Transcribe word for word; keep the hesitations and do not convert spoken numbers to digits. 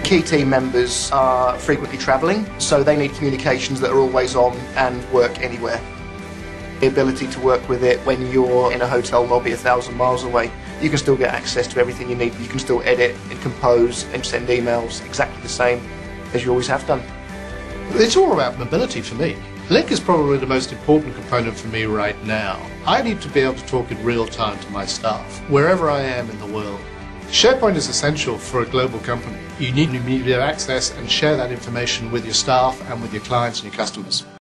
Key team members are frequently travelling, so they need communications that are always on and work anywhere. The ability to work with it when you're in a hotel lobby a thousand miles away, you can still get access to everything you need. You can still edit and compose and send emails exactly the same as you always have done. It's all about mobility for me. Link is probably the most important component for me right now. I need to be able to talk in real time to my staff, wherever I am in the world. SharePoint is essential for a global company. You need immediate access and share that information with your staff and with your clients and your customers.